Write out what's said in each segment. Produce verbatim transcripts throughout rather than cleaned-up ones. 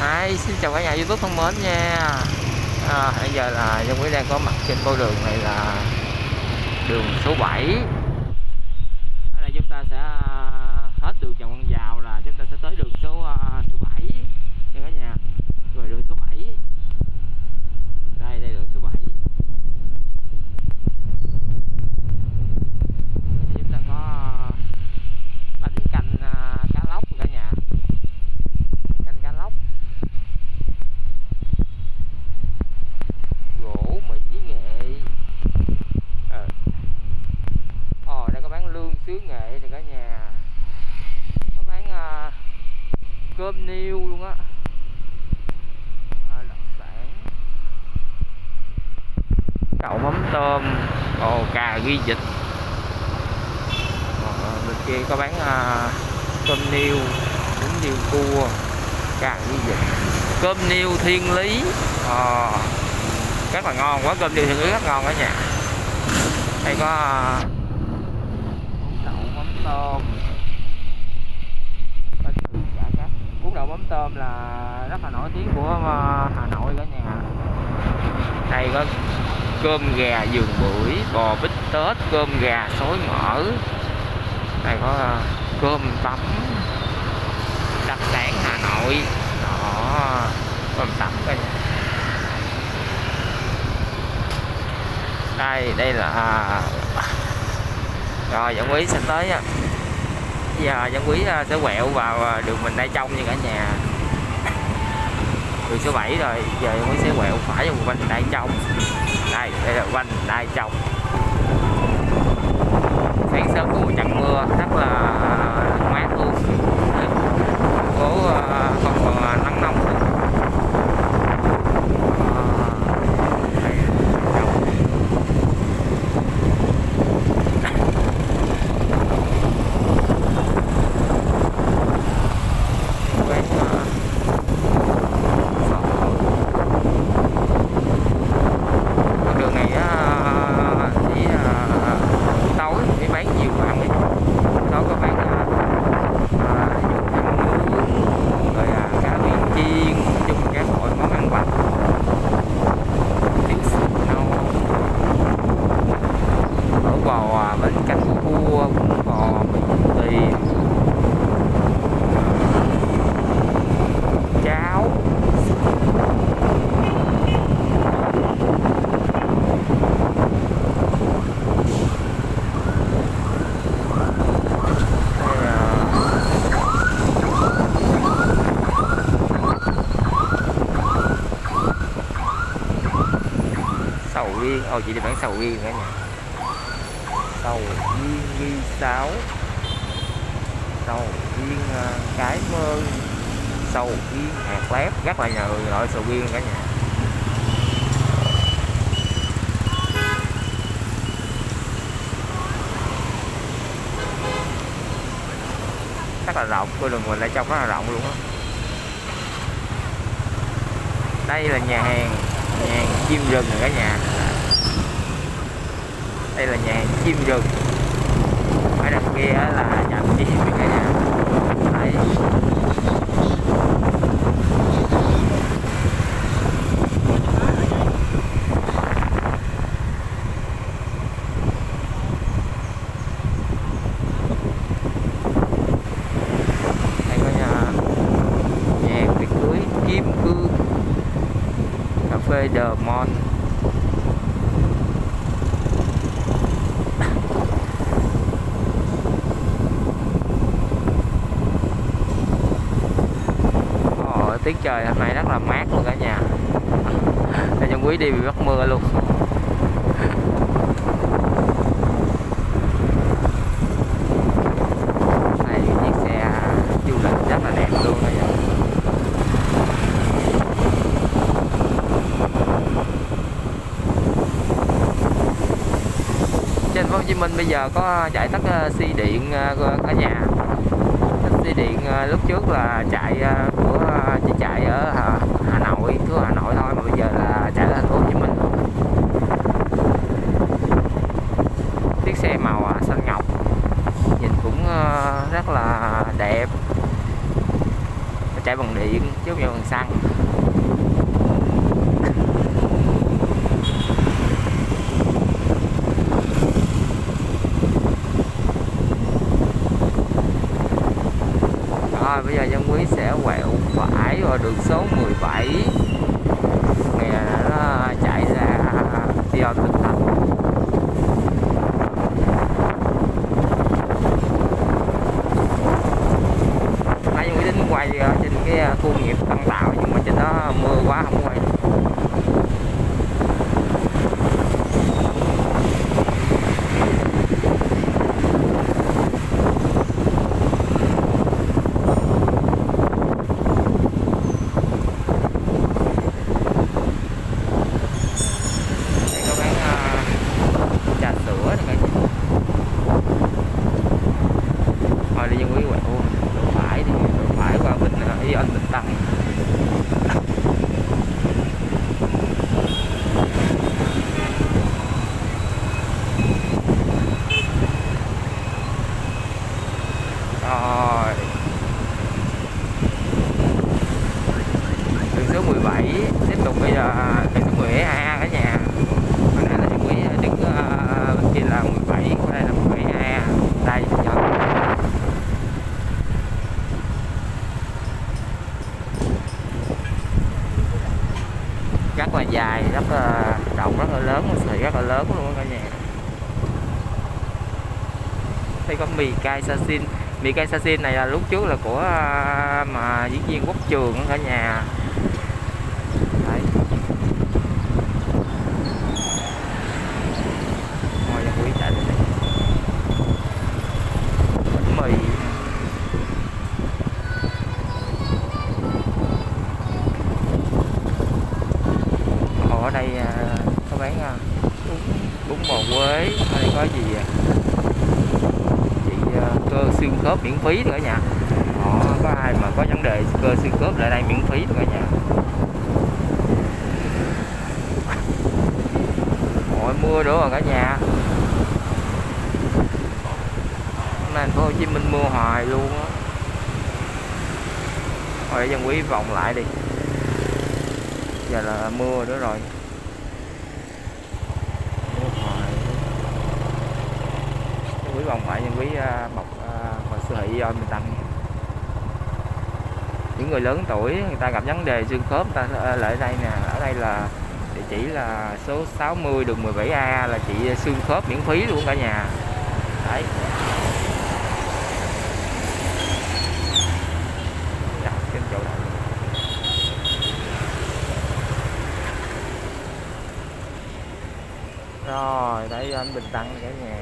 Hi, xin chào cả nhà YouTube thân mến nha. À, bây giờ là Dân Quý đang có mặt trên con đường này là đường số bảy. Đây là chúng ta sẽ hết đường Trần Văn Dào là chúng ta sẽ tới đường số số bảy nha cả nhà. Rồi đường số bảy. Đây đây đường số bảy. Chúng ta có bánh canh cá lóc cả nhà. Canh cá lóc. Gỗ Mỹ Nghệ. Ờ. Ồ, đây có bán lương xứ Nghệ này cả nhà. Có bán uh, cơm niêu luôn á. À, đặc sản. Đậu mắm tôm. Ồ, cà ghi vịt. Ờ, bên kia có bán uh, cơm niêu, bún niêu cua, cà ghi vịt, cơm niêu Thiên Lý. Ờ. Rất là ngon, quá cơm niêu Thiên Lý rất ngon cả nhà. Đây có bún đậu mắm tôm, bún đậu mắm tôm là rất là nổi tiếng của Hà Nội cả nhà. Đây có cơm gà vườn bưởi, bò bít tết, cơm gà xối mỡ. Đây có cơm tấm đặc sản Hà Nội. Đó, cơm tấm cả nhà. Đây, đây là rồi Dân Quý sẽ tới á. Bây giờ Dân Quý sẽ quẹo vào đường Bình Đại Trong nha cả nhà. Đường số bảy rồi, giờ Dân Quý sẽ quẹo phải vào Bình Đại Trong. Đây, đây là Bình Đại Trong. Sáng sớm có một trận mưa rất là mát luôn. Thành phố không còn nắng nóng nữa. Sầu riêng, ồ chị đi bán sầu riêng cả nhà. Sầu riêng ghi sáo, sầu riêng uh, cái mơ, sầu riêng hạt lép, rất là nhiều loại sầu riêng cả nhà. Rất là rộng, con đường mình lại trong rất là rộng luôn á. Đây là nhà hàng nhà hàng chim rừng rồi cả nhà. Đây là nhà hàng chim rừng. Ở đằng kia là trạm chim cả nhà. Đấy. Đây có nhà nhà hàng tiệc cưới Kim Cương, cà phê The Mall. Ồ, tiết trời hôm nay rất là mát luôn cả nhà. Để Dân Quý đi bị bắt mưa luôn. Đây chiếc xe du lịch rất là đẹp luôn cả nhà. Trên thành phố Hồ Chí Minh bây giờ có chạy tắt xi điện cả nhà. Xi điện lúc trước là chạy của chỉ chạy ở Hà Nội, cứ Hà Nội thôi, mà bây giờ là chạy ở thành phố Hồ Chí Minh. Chiếc xe màu xanh ngọc nhìn cũng rất là đẹp. chạy bằng điện chứ không phải bằng xăng. Rồi bây giờ Văn Quý sẽ quẹo phải vào đường số mười bảy. Nè nó chạy ra Ion Bình Thạnh. Nãy Văn Quý tính quay trên cái khu nghiệp Tân Tạo nhưng mà trên đó mưa quá không quay. Tiếp tục bây giờ đường số mười bảy A cả nhà. Hồi nãy là Văn Quý đứng uh, bên kia là mười bảy, còn đây là mười bảy A. Đây cho rất là dài, rất là rộng, rất là lớn, một sợi rất là lớn luôn cả nhà. Đây có mì cay Sasin. Mì cay Sasin này là lúc trước là của uh, mà diễn viên Quốc Trường cả nhà. Đấy. Ngồi Văn Quý chạy lên đây. Bánh mì. Ồ, ở đây có bán bún, bún bò Quế. Ở đây có gì vậy? Chị cơ xương khớp miễn phí nữa nha. Ồ, có ai mà có vấn đề cơ xương khớp lại đây miễn phí nữa cả nhà. Ôi, mưa nữa rồi cả nhà. Hôm nay thành phố Hồ Chí Minh mưa hoài luôn á. Rồi để Văn Quý vòng lại đi. Giờ là mưa nữa rồi. Mưa hoài. Văn Quý vòng lại, Văn Quý bọc vào siêu thị Ion Bình Thạnh. Những người lớn tuổi người ta gặp vấn đề xương khớp người ta lại đây nè. Ở đây là địa chỉ là số sáu mươi đường mười bảy A, là chị xương khớp miễn phí luôn cả nhà. Đấy. Đặt trên chỗ đó. Rồi, đây anh Bình Thạnh cả nhà.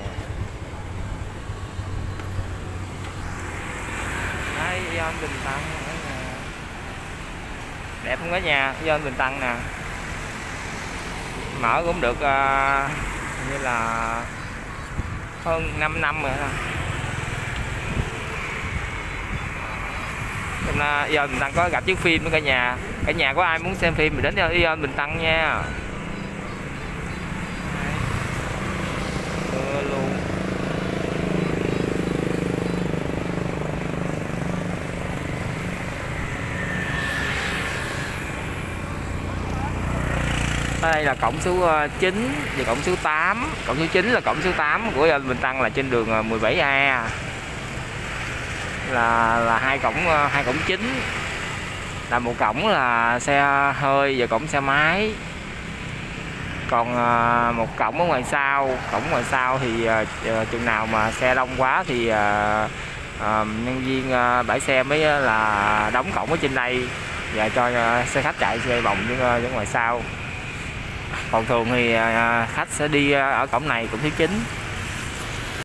Đây Ion Bình Thạnh cả nhà. Đẹp không cả nhà? Ion Bình Thạnh nè. Mở cũng được uh, như là hơn năm năm rồi. Hôm nay Ion Bình Thạnh có gặp chiếc phim với cả nhà. Cả nhà có ai muốn xem phim thì đến Ion Bình Thạnh nha. Mưa luôn. Đây là cổng số chín và cổng số tám. Cổng số chín là cổng số tám của Ion Bình Thạnh, là trên đường mười bảy A. Là là hai cổng hai cổng chính. Là một cổng là xe hơi và cổng xe máy. Còn một cổng ở ngoài sau, cổng ngoài sau thì chừng nào mà xe đông quá thì nhân viên bãi xe mới là đóng cổng ở trên đây và cho xe khách chạy xe vòng với ngoài sau. Còn thường thì khách sẽ đi ở cổng này, cổng thứ chín.